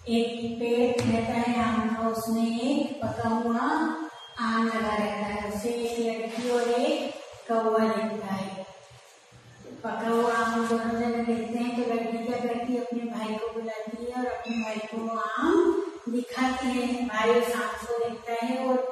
एक पेड़ रहता है आम का, उसमें एक पका हुआ आम लगा रहता है, उसे एक लड़की और एक कौवा देखता है। पका हुआ आम दोनों जने देखते हैं तो लड़की क्या करती है, अपने भाई को बुलाती है और अपने भाई को वो आम दिखाती है। भाई उस आम को देखता है और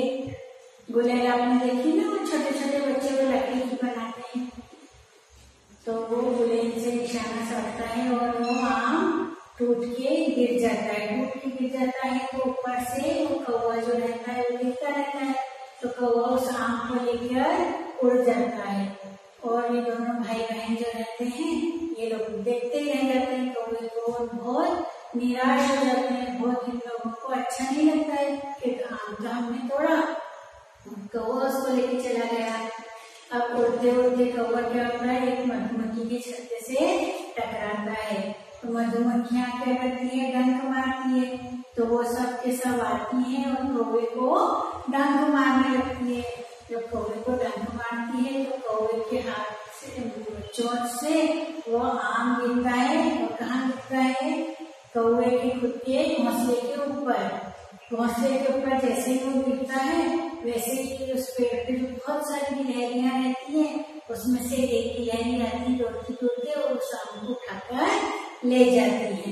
गुलेल आपने देखी ना, वो छोटे छोटे बच्चे वो लकड़ी की बनाते हैं, तो वो गुलेल से निशाना साधता है और वो आम टूट के गिर जाता है। तो ऊपर से वो कौवा जो रहता है वो देखता रहता है, तो कौवा उस आम को लेकर उड़ जाता है और ये दोनों भाई बहन जो रहते हैं ये लोग देखते ही रह जाते हैं। कौवे को बहुत निराश हो जाते हैं, बहुत इन लोगों को अच्छा नहीं लगता है कि आम तो हमने तोड़ा, कौवा उसको लेके चला गया। अब उड़ते उड़ते कौवा क्या होता है, एक मधुमक्खी के छत्ते से टकराता है, तो मधुमक्खियां क्या करती है, डंक मारती है, तो वो सब के सब आती हैं और कौवे को डंक मारने लगती है। जब कौवे को डंक मारती है तो कौवे के हाथ से चोट से वो आम गिरता है, और कहाँ गिरता है, कौवे के खुद के घोंसले के ऊपर। घोंसले के ऊपर जैसे ही वो गिरता है वैसे ही उस पेड़ पे जो बहुत सारी गिलहरियां रहती हैं उसमें से एक गिलहरी आती है दौड़ते और उस आम को उठाकर ले जाती है।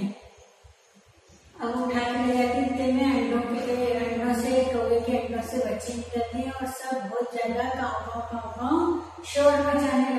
अब उठा के ले जाती है, में अंडों से कौवे के अंडों से बच्चे निकलते हैं और सब बहुत ज्यादा काँव शोर मचाने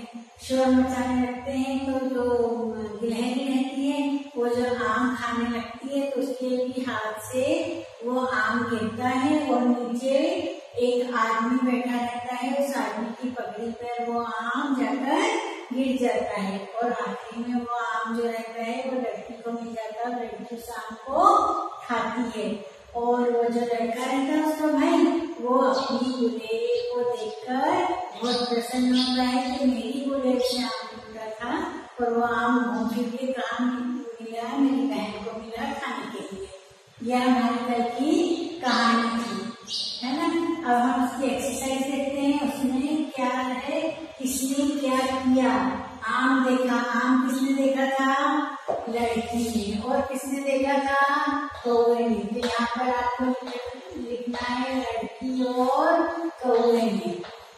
लगते हैं। तो जो गिलहरी रहती है वो जो आम खाने लगती है तो उसके भी हाथ से वो आम गिरता है और नीचे एक आदमी बैठा रहता है, उस आदमी की पगड़ी पर वो आम जाकर गिर जाता है और आखिरी में वो आम जो रहता है वो लड़की को मिल जाता है। लड़की उस आम को खाती है और वो जो लड़का रहता है उसका भाई वो अपनी गुलेल को देखकर बहुत प्रसन्न होता है कि मेरी गुलेल से आम टूटा था और वो आम घूम फिर के कहाँ मिला, मेरी बहन को मिला खाने के लिए। यह हमारी कल की कहानी थी, है ना। अब हम उसकी एक्सरसाइज देखते हैं, उसमें क्या है, किसने क्या किया। आम देखा, आम किसने देखा था, लड़की ने, और किसने देखा था, कौवे ने। तो यहाँ पर आपको लिखना है लड़की और कौवे ने।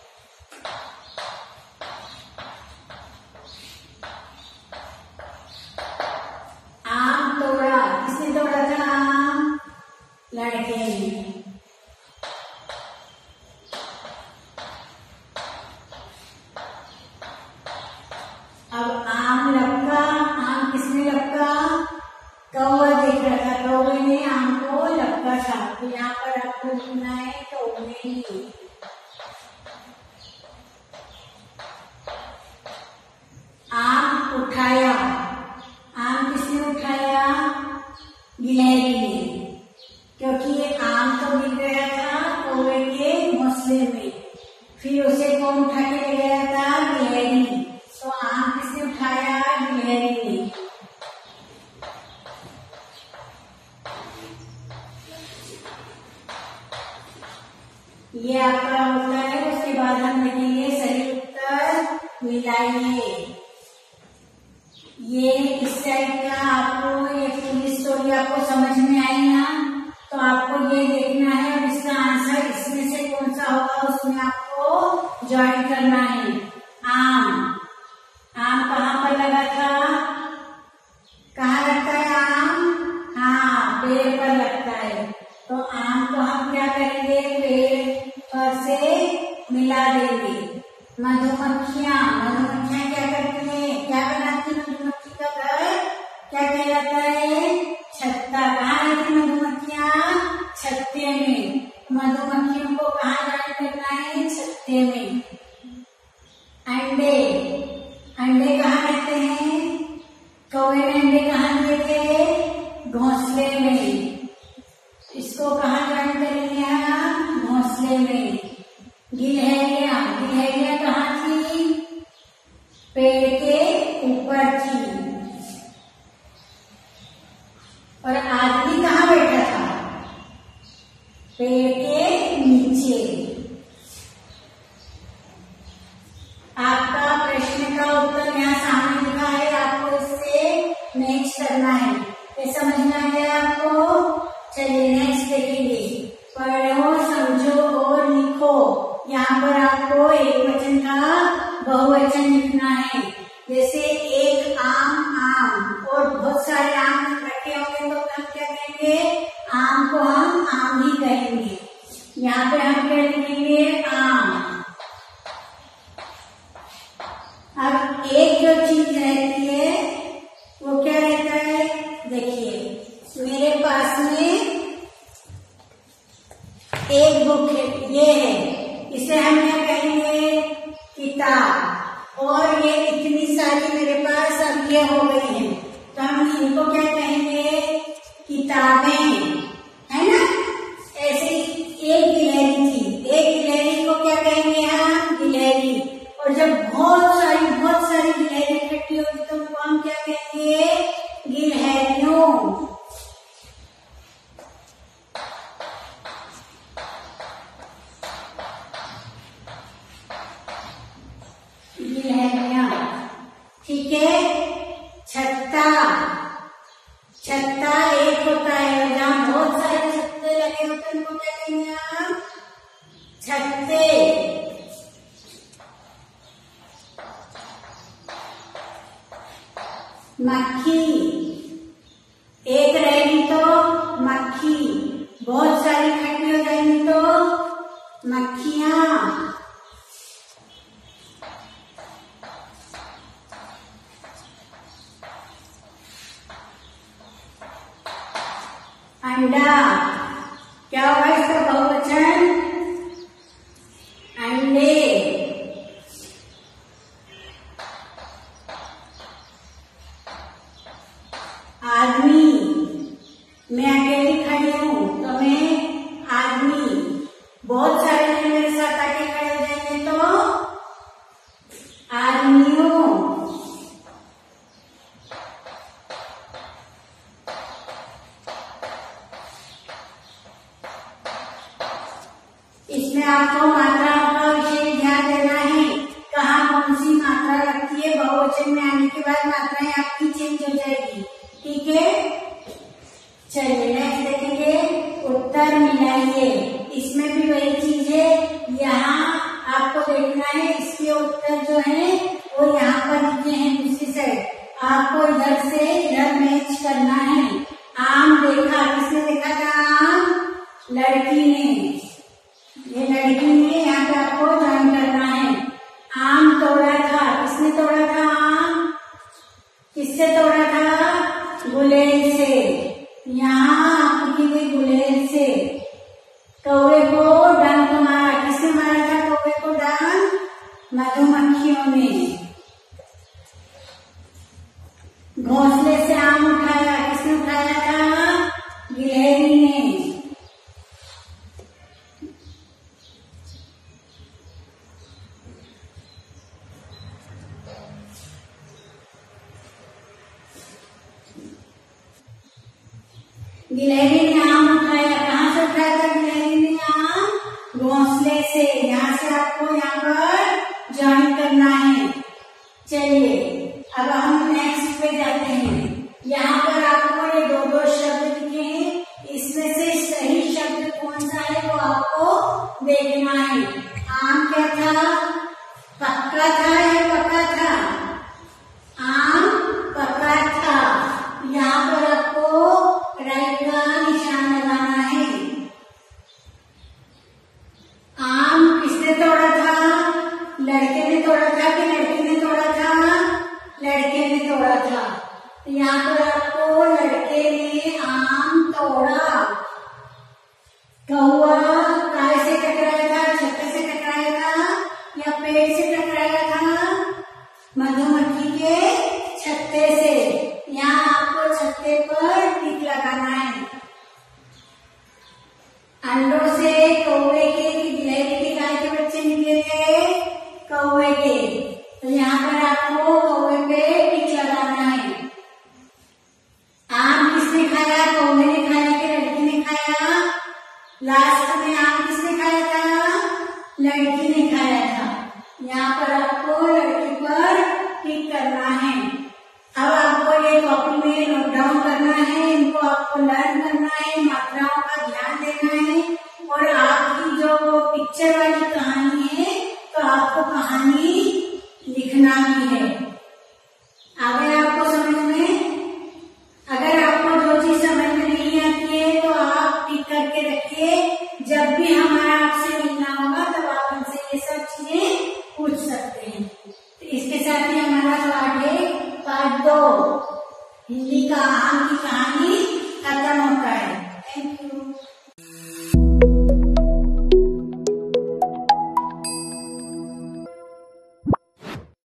आम तोड़ा, किसने तोड़ा था आम, लड़के ने। अब आम लपका, आम किसने लपका, कौवा देख रहा था, कौवे ने आम को लपका था। तो यहाँ पर आपको लिखना है कौवे ने। आम उठाया, आम किसने उठाया, गिलहरी ने, क्योंकि ये आम तो गिर गया था कौवे के घोंसले में, फिर उसे कौन उठा के ले गया था, गिलहरी। तो आम किसने उठाया, गिलहरी ने। ये आपका होता है। उसके बाद हम लिखेंगे सही उत्तर मिलाइए। ये इस साइड का आपको ये पूरी स्टोरी आपको समझ में आई ना, तो आपको ये देखना है और इसका आंसर इसमें से कौन सा होगा उसमें आपको ज्वाइन करना है। आम, आम कहाँ पर लगा था, कहाँ लगता है आम, हाँ पेड़ पर लगता है। तो आम को हम क्या करेंगे, पेड़ पर से मिला देंगे। मधुमक्खियाँ क्या करती हैं, क्या बनाती है मधुमक्खी का घर, क्या कहलाता है, छत्ता। कहाँ रहती मधुमक्खियाँ, छत्ते में। मधुमक्खियों को कहाँ ज्वाइन करना है, छत्ते में। अंडे, अंडे कहाँ रहते हैं, कौवे ने अंडे कहाँ दिए थे, घोंसले में। इसको कहाँ ज्वाइन करेंगे हम, घोंसले में। गिलहरियाँ, गिलहरियाँ कहाँ थी, पेड़ के ऊपर थी। और आदमी कहाँ बैठा था, पेड़ के नीचे। आपका प्रश्न का उत्तर यहाँ सामने लिखा है, आपको इससे मैच करना है। ये समझ में आ गया आपको? चलिए नेक्स्ट देखेंगे। पढ़ो, समझो और लिखो। यहाँ पर आपको एक वचन का बहुवचन लिखना है। जैसे एक आम और बहुत सारे आम रखे होंगे तो हम क्या कहेंगे? आम को हम आम ही कहेंगे। यहाँ पे हम क्या लिखेंगे? आम। अब एक जो चीज रहती है वो क्या रहता है? देखिए मेरे पास में एक बुक है, ये है, इसे हम क्या कहेंगे? किताब। और ये इतनी सारी मेरे पास अब ये हो गई है तो हम इनको क्या कहेंगे? किताबें, है ना? ऐसे एक गिलहरी थी, एक गिलहरी को क्या कहेंगे हम? गिलहरी। और जब बहुत सारी गिलहरी इकट्ठी होगी तो उनको हम क्या कहेंगे? गिलहरियों। गिलहरियां, ठीक है। छत्ता, छत्ता एक होता है, जहाँ बहुत सारे छत्ते लगे होते हैं उनको क्या कहेंगे हम? छत्ते। मक्खी, एक रहेगी तो मक्खी, बहुत सारी इकट्ठी हो जाएंगी तो मक्खियां। अंडा, क्या होगा इसका बहुवचन? अंडे। आदमी, मैं अकेली खड़ी हूँ तो मैं आदमी। बहुत सारे लोग मेरे साथ आके खड़े हो जाएंगे तो आदमियों। इसमें आपको मात्राओं का विशेष ध्यान देना है, कहाँ कौन सी मात्रा लगती है। बहुवचन में आने के बाद मात्राएं आपकी चेंज हो जाएगी, ठीक है। चलिए नेक्स्ट देखेंगे। उत्तर मिलाइए। इसमें भी वही चीज है, यहाँ आपको देखना है इसके उत्तर जो है वो यहाँ पर लिखे हैं दूसरी साइड, आपको इधर से इधर मैच करना है। आम देखा, किसने देखा था? आम, लड़की ने। ये लड़की ने यहाँ पे आपको ज्वाइन करना है। आम तोड़ा था, किसने तोड़ा था? आम किससे तोड़ा था? गुलेल से। यहाँ आपकी गई गुलेल से। कौवे को डंक मारा, किसने मारा था कौवे को डंक? मधुमक्खियों ने। घोंसले से आम उठाया, किसने उठाया था? गिलहरी ने। गिलहरी ने आम उठाया, कहाँ से उठाया था गिलहरी ने आम? घोंसले से। यहाँ से आपको यहाँ पर ज्वाइन करना है। चलिए अब हम नेक्स्ट पे जाते हैं। यहाँ पर आपको ये दो दो शब्द लिखे हैं, इसमें से सही शब्द कौन सा है वो आपको देखना है। आम क्या था? पक्का था या पका था? आम पका था। यहाँ पर आपको राइट का निशान लगाना है। आम किसने तोड़ा था? लड़के ने तोड़ा था कि लड़की ने तोड़ा था? लड़के ने तोड़ा था। यहाँ पर आपको लड़के ने आम तोड़ा। कौवा काय से टकराया था? छत्ते से टकराया था या पेड़ से टकराया था? मधुमक्खी के छत्ते से। यहाँ आपको छत्ते पर टिक लगाना है। अंडों से कौवे के, गिलहरी के, गाय के बच्चे निकले थे? कौवे के। तो यहाँ पर आपको कौवे पे टिक लगाना है। आम किसने खाया? कौवे ने खाया कि लड़की ने खाया? लास्ट में आम किसने खाया था? लड़की ने खाया था। यहाँ पर आपको लड़की पर टिक करना है। अब आपको ये कॉपी में नोट डाउन करना है, इनको आपको लर्न करना है, मात्राओं का ध्यान देना है। और आपकी जो पिक्चर वाली कहानी है तो आपको कहानी लिखना भी है। अगर आपको समझ में, अगर आपको जो चीज समझ में नहीं आती है तो आप टिक करके रखिए। जब भी हमारा आपसे मिलना होगा तब आप हमसे ये सब चीजें पूछ सकते हैं। तो इसके साथ ही हमारा पाठ है पार्ट 2 हिंदी का